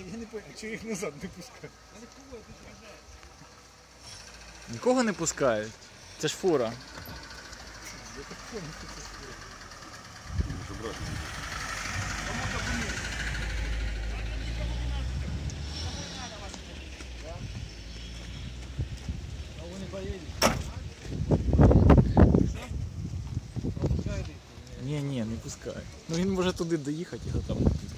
Я не понял, чи їх назад не пускають? Нікого не пускають. Це ж фура. Я так понял, що це скоро. А вони поїдуть? Ні, не пускають. Ну він може туди доїхати, його там не пускають.